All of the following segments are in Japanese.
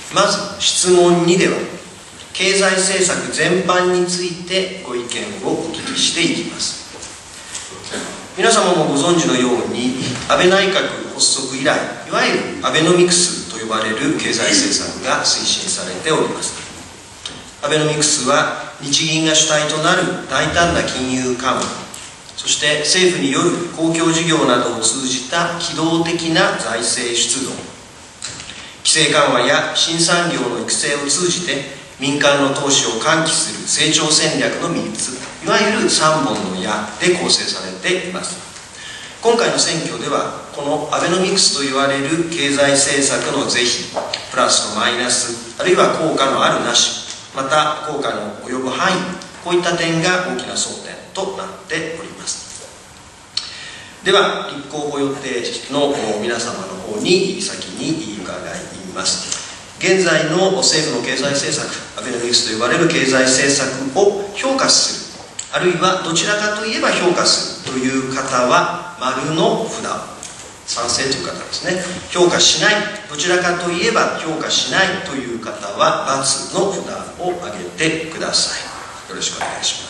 まず質問2では、経済政策全般についてご意見をお聞きしていきます。皆様もご存知のように、安倍内閣発足以来、いわゆるアベノミクスと呼ばれる経済政策が推進されております。アベノミクスは日銀が主体となる大胆な金融緩和、そして政府による公共事業などを通じた機動的な財政出動、規制緩和や新産業の育成を通じて民間の投資を喚起する成長戦略の3つ、いわゆる3本の矢で構成されています。今回の選挙では、このアベノミクスといわれる経済政策の是非、プラスとマイナス、あるいは効果のあるなし、また効果の及ぶ範囲、こういった点が大きな争点となっております。では、立候補予定の皆様の方に先に伺います。現在の政府の経済政策、アベノミクスと呼ばれる経済政策を評価する、あるいはどちらかといえば評価するという方は、丸の札、賛成という方ですね。評価しない、どちらかといえば評価しないという方は、×の札を上げてください。よろしくお願いします。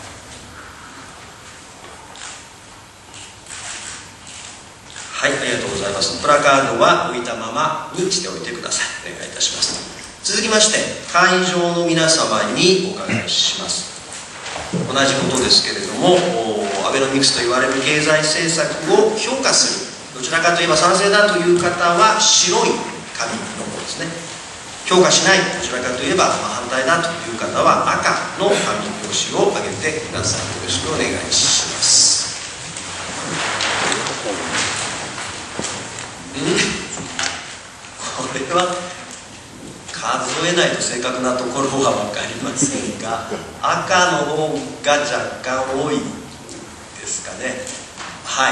はい、ありがとうございます。プラカードは置いたままにしておいてください。お願いいたします。続きまして、会場の皆様にお伺いします。同じことですけれども、アベノミクスと言われる経済政策を評価する、どちらかといえば賛成だという方は白い紙の方ですね。評価しない、どちらかといえば反対だという方は赤の紙用紙を上げてください。よろしくお願いします。これは数えないと正確なところは分かりませんが、赤の方が若干多いですかね。はい、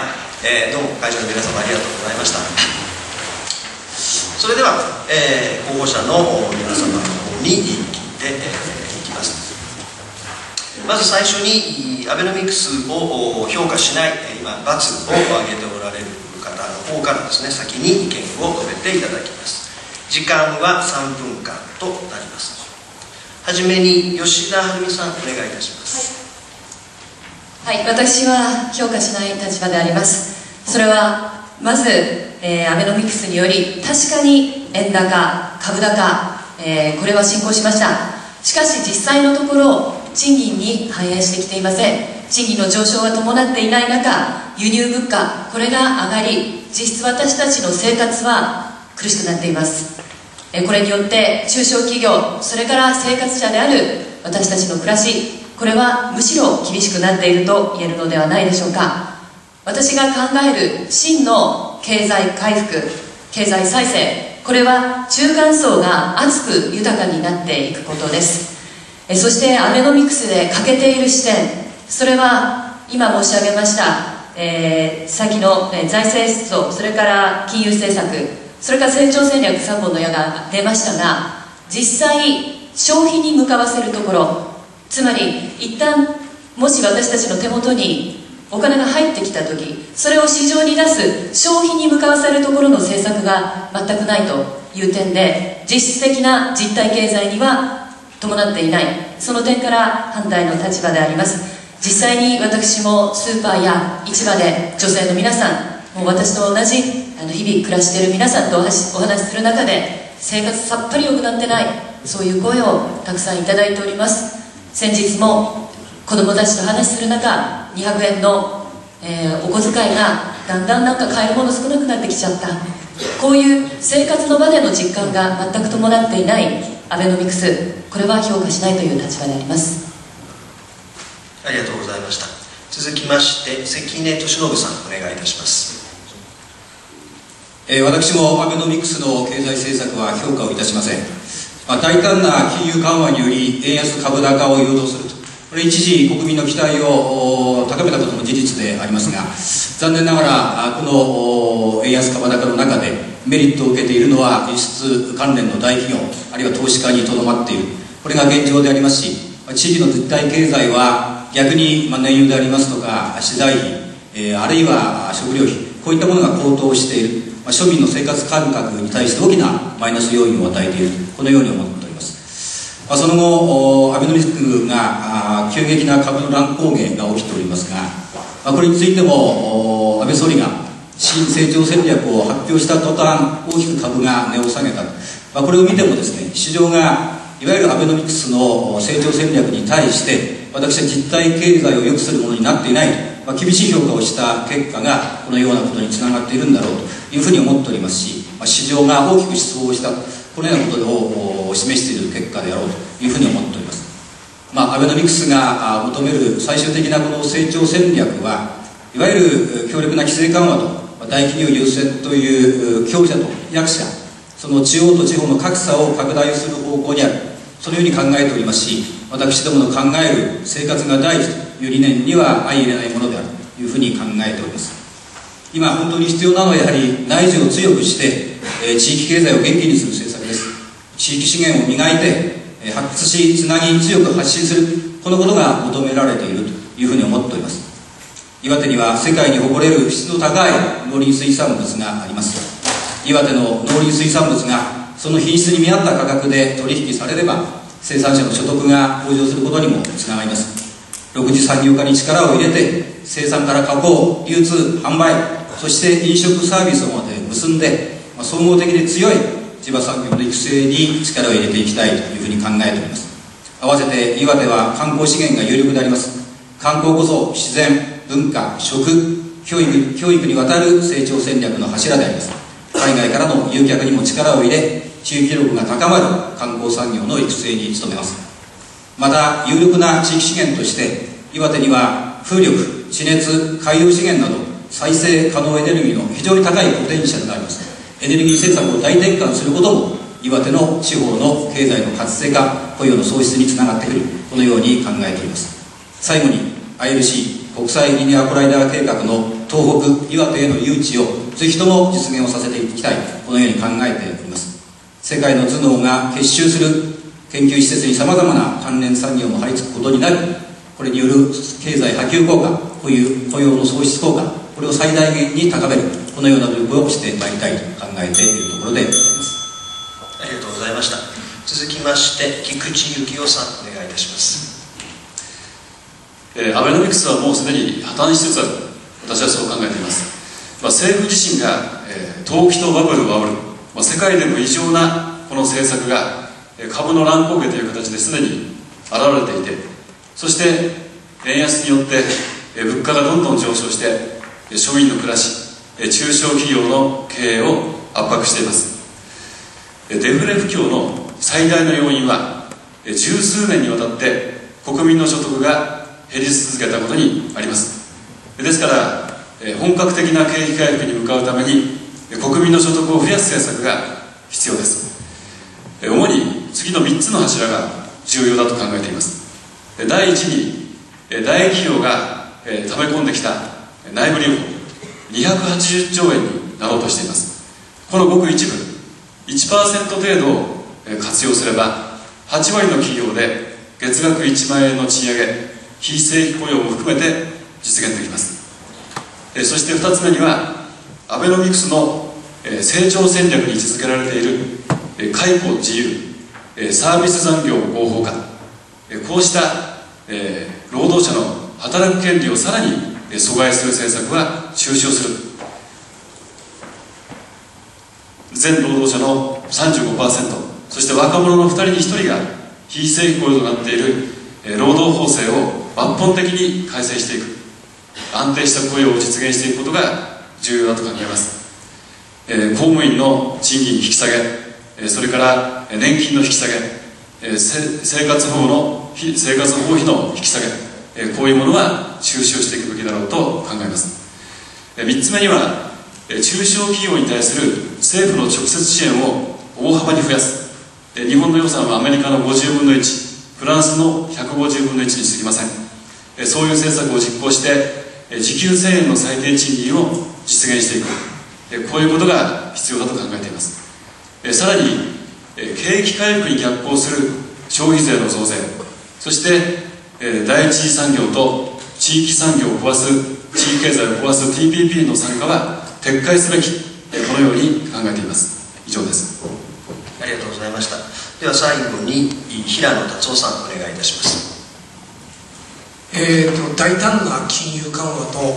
どうも会場の皆様ありがとうございました。それでは、候補者の皆様の方に聞いていきます。まず最初にアベノミクスを評価しない、今×を挙げておられる方の方からですね、先に意見を述べていただきます。時間は3分間となります。はじめに吉田晴美さん、お願いいたします。 はい、私は評価しない立場であります。それはまず、アベノミクスにより確かに円高、株高、これは進行しました。しかし実際のところ賃金に反映してきていません。賃金の上昇が伴っていない中、輸入物価、これが上がり、実質私たちの生活は苦しくなっています。これによって中小企業、それから生活者である私たちの暮らし、これはむしろ厳しくなっていると言えるのではないでしょうか。私が考える真の経済回復、経済再生、これは中間層が厚く豊かになっていくことです。そしてアベノミクスで欠けている視点、それは今申し上げました、先の財政出動、それから金融政策、それから成長戦略3本の矢が出ましたが、実際消費に向かわせるところ、つまり一旦もし私たちの手元にお金が入ってきた時、それを市場に出す消費に向かわせるところの政策が全くないという点で、実質的な実体経済には伴っていない、その点から反対の立場であります。実際に私もスーパーや市場で女性の皆さん、もう私と同じ日々暮らしている皆さんとお話しする中で、生活さっぱり良くなってない、そういう声をたくさんいただいております。先日も子供たちと話しする中、200円の、お小遣いがだんだんなんか買えるもの少なくなってきちゃった、こういう生活の場での実感が全く伴っていないアベノミクス、これは評価しないという立場であります。 ありがとうございました。続きまして関根俊信さん、お願いいたします。 私もアベノミクスの経済政策は評価をいたしません。大胆な金融緩和により円安株高を誘導すると、これ一時国民の期待を高めたことも事実でありますが、残念ながらこの円安株高の中でメリットを受けているのは輸出関連の大企業、あるいは投資家にとどまっている、これが現状でありますし、地域の実体経済は逆に燃油でありますとか資材費、あるいは食料費、こういったものが高騰している。 庶民の生活感覚に対して大きなマイナス要因を与えている、このように思っております。その後、アベノミクが急激な株の乱高下が起きておりますが、これについても安倍総理が新成長戦略を発表した途端、大きく株が値を下げた、これを見てもですね、市場がいわゆるアベノミクスの成長戦略に対して私は実体経済を良くするものになっていないと、厳しい評価をした結果がこのようなことにつながっているんだろうというふうに思っておりますし、市場が大きく失望したこのようなことを示している結果であろうというふうに思っております。アベノミクスが求める最終的なこの成長戦略はいわゆる強力な規制緩和と大企業優先という強者と弱者、その地方と地方の格差を拡大する方向にある、そのように考えておりますし、私どもの考える生活が第一という理念には相入れないものであるというふうに考えております。今本当に必要なのはやはり内需を強くして、地域経済を元気にする政策です。地域資源を磨いて、発掘しつなぎ強く発信する、このことが求められているというふうに思っております。岩手には世界に誇れる質の高い農林水産物があります。岩手の農林水産物がその品質に見合った価格で取引されれば生産者の所得が向上することにもつながります。6次産業化に力を入れて生産から加工、流通、販売、そして飲食サービスをまで結んで総合的に強い地場産業の育成に力を入れていきたいというふうに考えております。合わせて岩手は観光資源が有力であります。観光こそ自然、文化、食、教育にわたる成長戦略の柱であります。海外からの誘客にも力を入れ、地域力が高まる観光産業の育成に努めます。また有力な地域資源として岩手には風力、地熱、海洋資源など再生可能エネルギーの非常に高いポテンシャルがあります。エネルギー政策を大転換することも岩手の地方の経済の活性化、雇用の創出につながってくる、このように考えております。最後に ILC 国際リニアコライダー計画の東北、岩手への誘致をぜひとも実現をさせていきたい、このように考えております。世界の頭脳が結集する研究施設にさまざまな関連産業も張り付くことになり、これによる経済波及効果、雇用の創出効果、これを最大限に高める、このような努力をしてまいりたいと考えているところでございます。 ありがとうございました。続きまして菊池幸雄さん、お願いいたします。 アベノミクスはもうすでに破綻しつつある、私はそう考えています。政府自身が、投機とバブルを煽る、世界でも異常なこの政策が、株の乱高下という形ですでに現れていて、そして円安によって、物価がどんどん上昇して庶民の暮らし、中小企業の経営を圧迫しています。デフレ不況の最大の要因は十数年にわたって国民の所得が減り続けたことにあります。ですから本格的な景気回復に向かうために国民の所得を増やす政策が必要です。主に次の3つの柱が重要だと考えています。第一に大企業が溜め込んできた内部留保280兆円になろうとしています。このごく一部 1% 程度を活用すれば8割の企業で月額1万円の賃上げ、非正規雇用も含めて実現できます。そして2つ目にはアベノミクスの成長戦略に位置づけられている解雇自由、サービス残業合法化、こうした労働者の働く権利をさらに阻害する政策は中止をする。全労働者の 35%、 そして若者の2人に1人が非正規雇用となっている労働法制を抜本的に改正していく、安定した雇用を実現していくことが重要だと考えます。公務員の賃金引き下げ、それから年金の引き下げ、生活保護費の引き下げ、こういうものは中止をしていくべきだろうと考えます。3つ目には中小企業に対する政府の直接支援を大幅に増やす。日本の予算はアメリカの50分の1、フランスの150分の1に過ぎません。そういう政策を実行して時給1000円の最低賃金を実現していく、こういうことが必要だと考えています。さらに景気回復に逆行する消費税の増税、そして第一次産業と地域産業を壊す、地域経済を壊す TPP の参加は撤回すべき、このように考えています。以上です。 ありがとうございました。では最後に平野達夫さんお願いいたします。 大胆な金融緩和と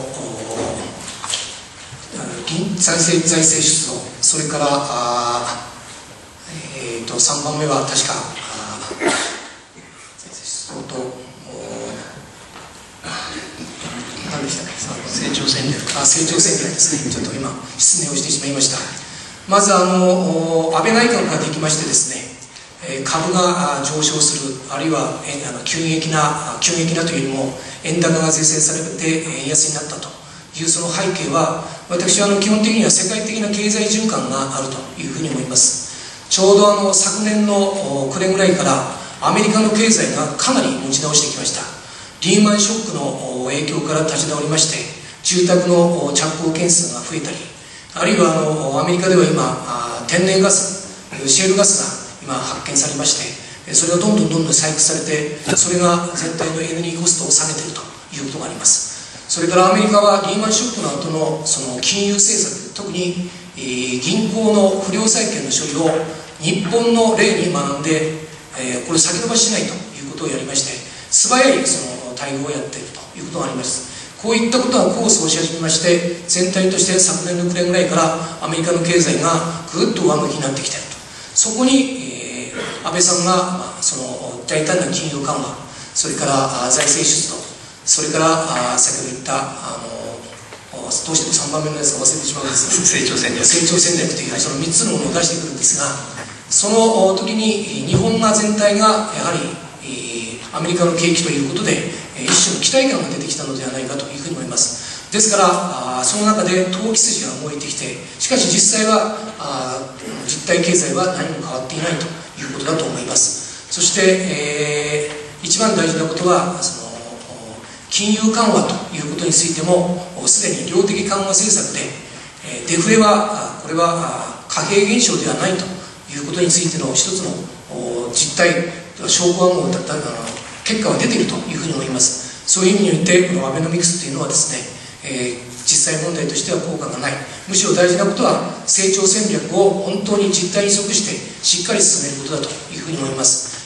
財政出動、それから3番目は確か財政出動と何でしたっけ、 成長戦略。 成長戦略ですね。ちょっと今失念をしてしまいました。まず安倍内閣ができましてですね、株が上昇する、あるいは急激なというよりも円高が是正されて円安になったというその背景は、私は基本的には世界的な経済循環があるというふうに思います。ちょうど昨年の暮れぐらいからアメリカの経済がかなり持ち直してきました。リーマンショックの影響から立ち直りまして、住宅の着工件数が増えたり、あるいはアメリカでは今天然ガス、シェールガスが今発見されまして、それがどんどん採掘されて、それが全体のエネルギーコストを下げているということがあります。それからアメリカはリーマンショックの後のその金融政策、特に銀行の不良債権の処理を日本の例に学んで、これ先延ばししないということをやりまして、素早いその対応をやっているということがあります。こういったことが功を奏し始めまして、全体として昨年の暮れぐらいからアメリカの経済がぐっと上向きになってきていると。そこに、安倍さんがその大胆な金融緩和、それから財政出動、それから先ほど言ったどうしても3番目のやつが忘れてしまうんですが、成長戦略というその3つのものを出してくるんですが、その時に日本が全体がやはりアメリカの景気ということで一種の期待感が出てきたのではないかというふうに思います。ですからその中で投機筋が動いてきて、しかし実際は実体経済は何も変わっていないということだと思います。そして、一番大事なことはその金融緩和ということについてもすでに量的緩和政策で、デフレはこれは貨幣現象ではないということについての一つの実態、証拠はもう結果は出ているというふうに思います。そういう意味においてこのアベノミクスというのはですね、実際問題としては効果がない。むしろ大事なことは成長戦略を本当に実態に即してしっかり進めることだというふうに思います。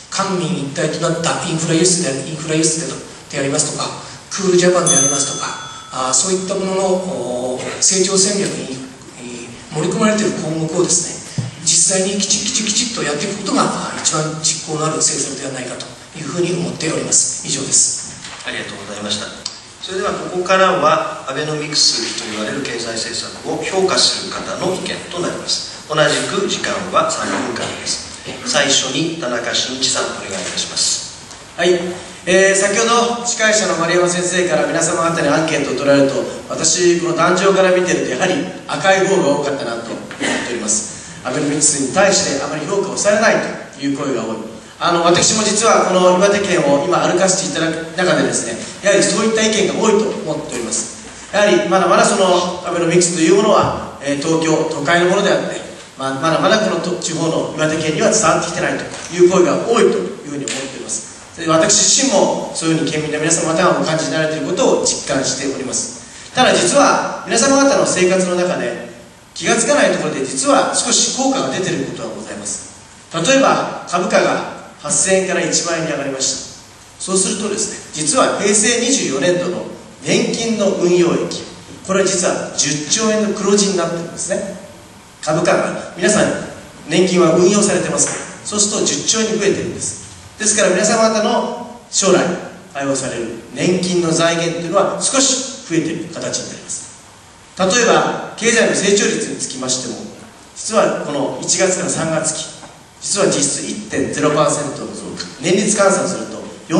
官民一体となったインフラ輸出でありますとか、クールジャパンでありますとか、そういったものの成長戦略に盛り込まれている項目をですね、実際にきちっとやっていくことが一番実効のある政策ではないかというふうに思っております。以上です。 ありがとうございました。それではここからはアベノミクスと言われる経済政策を評価する方の意見となります。同じく時間は3分間です。最初に田中真一さんお願いいたします。 はい、先ほど司会者の丸山先生から皆様方にアンケートを取られると、私この壇上から見てるとやはり赤い方が多かったなと思っております。アベノミクスに対してあまり評価をされないという声が多い。私も実はこの岩手県を今歩かせていただく中でですね、やはりそういった意見が多いと思っております。やはりまだまだそのアベノミクスというものは、東京都会のものであって、まだまだこの地方の岩手県には伝わってきてないという声が多いというふうに思っております。私自身もそういうふうに県民の皆様方がお感じになられていることを実感しております。ただ実は皆様方の生活の中で気がつかないところで実は少し効果が出ていることがございます。例えば株価が8000円から1万円に上がりました。そうするとですね、実は平成24年度の年金の運用益、これは実は10兆円の黒字になってるんですね。株価が皆さん年金は運用されてますから、そうすると10兆円に増えてるんです。ですから皆様方の将来配布される年金の財源というのは少し増えている形になります。例えば経済の成長率につきましても、実はこの1月から3月期、実は実質 1.0% の増加、年率換算すると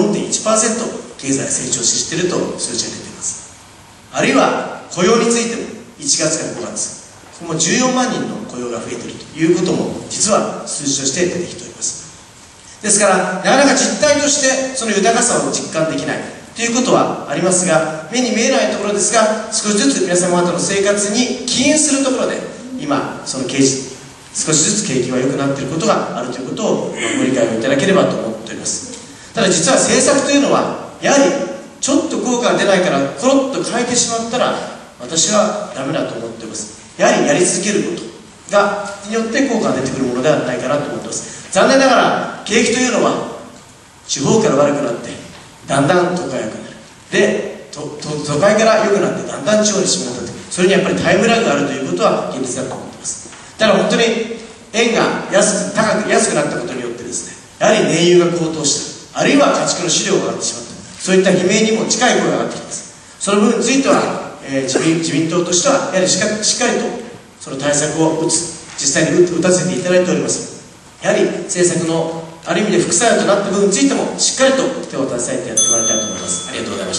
4.1% 経済成長していると数字が出ています。あるいは雇用についても1月から5月、ここも14万人の雇用が増えているということも実は数字として出てきております。ですからなかなか実態としてその豊かさを実感できないということはありますが、目に見えないところですが、少しずつ皆様方の生活に起因するところで今その少しずつ景気が良くなっていることがあるということをご理解をいただければと思っております。ただ実は政策というのはやはりちょっと効果が出ないからコロッと変えてしまったら私はダメだと思っております。やはりやり続けること、 によって効果が出てくるものではないかなと思ってます。残念ながら景気というのは地方から悪くなってだんだん都会が良くなる、で都会から良くなってだんだん地方にしまったと、それにやっぱりタイムラグがあるということは現実だと思ってます。ただ本当に円が安くなったことによってですね、やはり燃油が高騰した、あるいは家畜の飼料が上がってしまった、そういった悲鳴にも近い声が上がってきます。その部分については、自民党としてはやはりしっかりとその対策を実際に打たせていただいております。やはり政策のある意味で副作用となった部分についてもしっかりと手を携えてやってもらいたいと思います。ありがとうございました。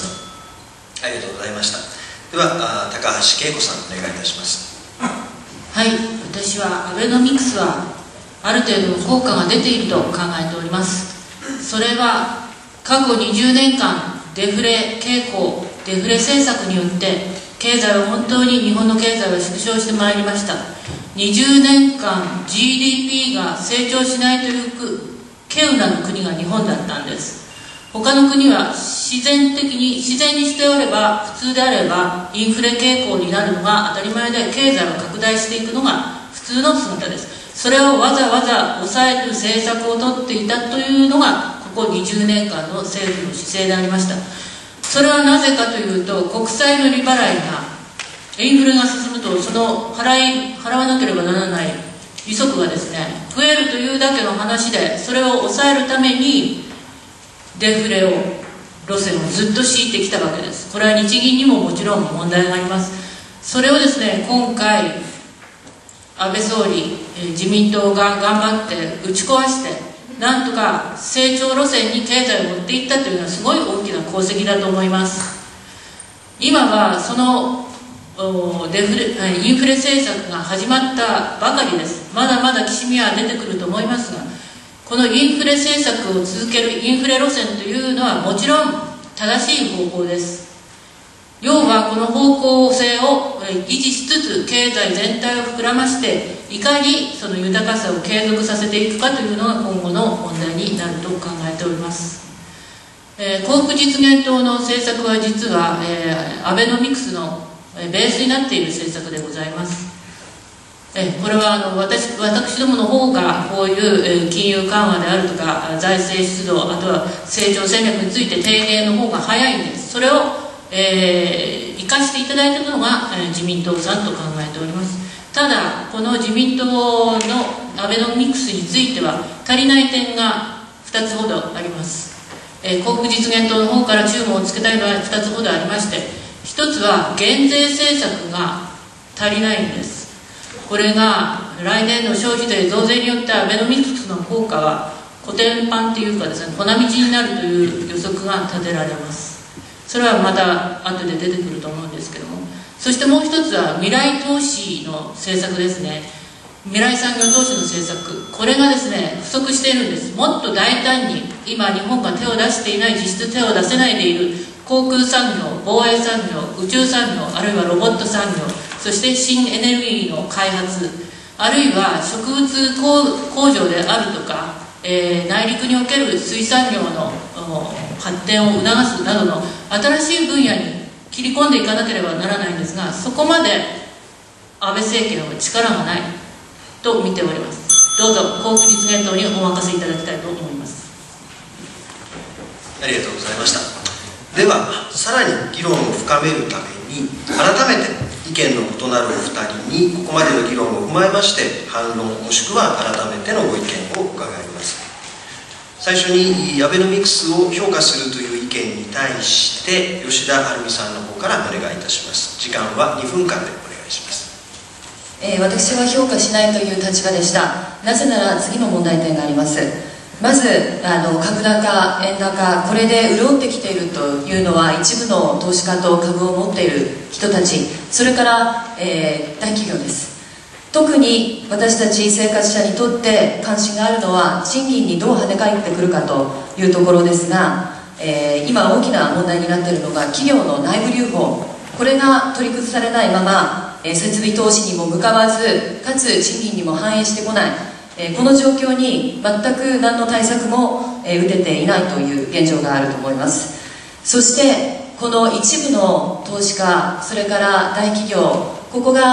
ありがとうございました。では高橋恵子さん、お願いいたします。 はい、私はアベノミクスはある程度の効果が出ていると考えております。それは過去20年間デフレ傾向、デフレ政策によって経済は本当に日本の経済は縮小してまいりました。20年間 GDP が成長しないという稀有な国が日本だったんです。他の国は自然にしておれば、普通であればインフレ傾向になるのが当たり前で、経済を拡大していくのが普通の姿です。それをわざわざ抑える政策をとっていたというのがここ20年間の政府の姿勢でありました。それはなぜかというと、国債の利払いがインフレが進むと、その払わなければならない利息がですね増えるというだけの話で、それを抑えるためにデフレ路線をずっと敷いてきたわけです。これは日銀にももちろん問題があります。それをですね、今回安倍総理、自民党が頑張って打ち壊して、なんとか成長路線に経済を持っていったというのはすごい大きな功績だと思います。今はそのインフレ政策が始まったばかりです。まだまだきしみは出てくると思いますが、このインフレ政策を続けるインフレ路線というのはもちろん正しい方向です。要はこの方向性を維持しつつ経済全体を膨らまして、いかにその豊かさを継続させていくかというのが今後の問題になると考えております。幸福実現党の政策は実は、アベノミクスのベースになっている政策でございます。これは私どもの方がこういう金融緩和であるとか財政出動、あとは成長戦略について提言の方が早いんです。それを、生かしていただいたのが自民党さんと考えております。ただこの自民党のアベノミクスについては足りない点が2つほどあります。幸福実現党の方から注文をつけたいのは2つほどありまして、1つは減税政策が足りないんです。これが来年の消費税増税によってアベノミクスの効果はコテンパンというかですね、粉道になるという予測が立てられます。それはまた後で出てくると思うんですけども、そしてもう一つは未来投資の政策ですね。未来産業投資の政策、これがですね不足しているんです。もっと大胆に今日本が手を出していない、実質手を出せないでいる航空産業、防衛産業、宇宙産業、あるいはロボット産業、そして新エネルギーの開発、あるいは植物工場であるとか、内陸における水産業の発展を促すなどの新しい分野に切り込んでいかなければならないんですが、そこまで安倍政権は力がないと見ております。どうぞ幸福実現党にお任せいただきたいと思います。 ありがとうございました。ではさらに議論を深めるために、改めて意見の異なるお二人にここまでの議論を踏まえまして反論もしくは改めてのご意見を伺います。最初にアベノミクスを評価するという意見に対して吉田晴美さんの方からお願いいたします。時間は2分間でお願いします。 私は評価しないという立場でした。なぜなら次の問題点があります。まず株高、円高、これで潤ってきているというのは一部の投資家と株を持っている人たち、それから、大企業です。特に私たち生活者にとって関心があるのは賃金にどう跳ね返ってくるかというところですが、今大きな問題になっているのが企業の内部留保、これが取り崩されないまま設備投資にも向かわず、かつ賃金にも反映してこない、この状況に全く何の対策も打てていないという現状があると思います。そしてこの一部の投資家、それから大企業、ここが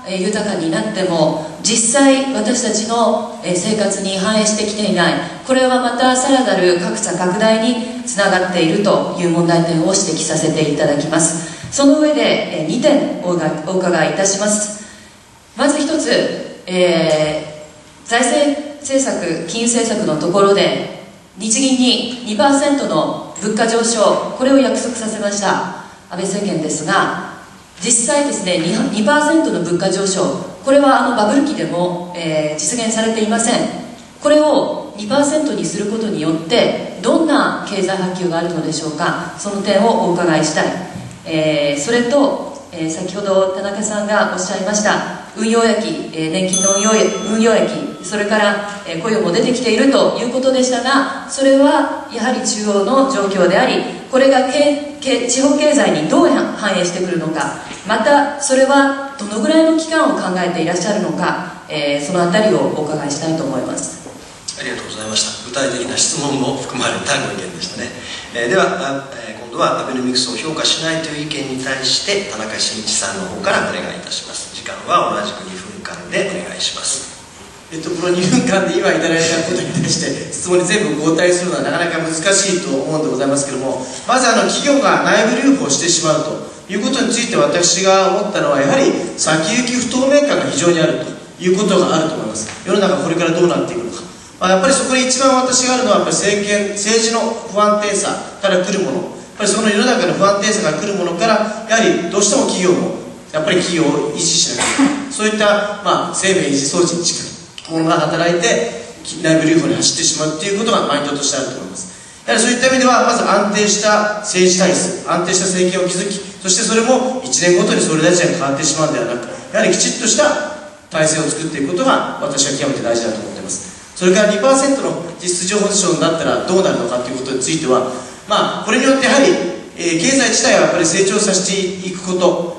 豊かになっても実際私たちの生活に反映してきていない、これはまたさらなる格差拡大につながっているという問題点を指摘させていただきます。その上で2点お伺いいたします。まず一つ、財政政策、金融政策のところで日銀に 2% の物価上昇、これを約束させました安倍政権ですが、実際ですね 2% の物価上昇、これはバブル期でも、実現されていません。これを 2% にすることによってどんな経済波及があるのでしょうか。その点をお伺いしたい。それと、先ほど田中さんがおっしゃいました運用益、年金の運用益、それから雇用も出てきているということでしたが、それはやはり中央の状況であり、これが地方経済にどう反映してくるのか、またそれはどのぐらいの期間を考えていらっしゃるのか、そのあたりをお伺いしたいと思います。 ありがとうございました。具体的な質問も含まれたご意見でしたね。では、今度はアベノミクスを評価しないという意見に対して田中真一さんの方からお願いいたします。時間は同じく2分間でお願いします。 この2分間で今いただいたことに対して質問に全部お答えするのはなかなか難しいと思うんでございますけれども、まず企業が内部留保をしてしまうということについて私が思ったのは、やはり先行き不透明感が非常にあるということがあると思います。世の中これからどうなっていくのか、やっぱりそこで一番私があるのはやっぱり政治の不安定さから来るもの、やっぱりその世の中の不安定さが来るものから、やはりどうしても企業もやっぱり企業を維持しなきゃいけない、そういった生命維持装置に近いものが働いて内部留保に走ってしまうということがマインドとしてあると思います。やはりそういった意味では、まず安定した政治体質、安定した政権を築き、そしてそれも1年ごとに総理大臣が変わってしまうのではなく、やはりきちっとした体制を作っていくことが私は極めて大事だと思っています。それから 2% の実質上保障になったらどうなるのかということについては、これによってやはり経済自体はやっぱり成長させていくこと、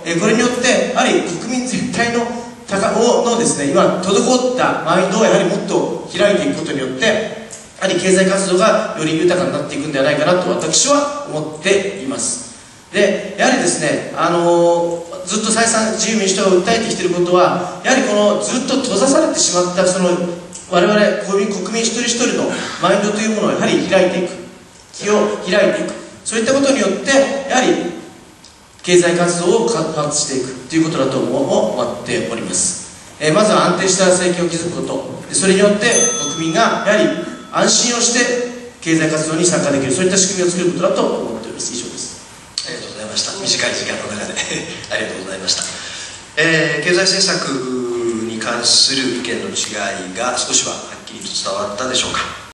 これによってやはり国民全体のですね、今滞ったマインドをやはりもっと開いていくことによって、やはり経済活動がより豊かになっていくんではないかなと私は思っています。で、やはりですね、ずっと再三自由民主党が訴えてきていることは、やはりこのずっと閉ざされてしまったその我々国民一人一人のマインドというものをやはり開いていく、気を開いていく、そういったことによってやはり経済活動を活発していくということだと思っております。まずは安定した政権を築くこと、それによって国民がやはり安心をして経済活動に参加できる、そういった仕組みを作ることだと思っております。以上です。 ありがとうございました。短い時間の中でありがとうございました。経済政策に関する意見の違いが少しははっきりと伝わったでしょうか。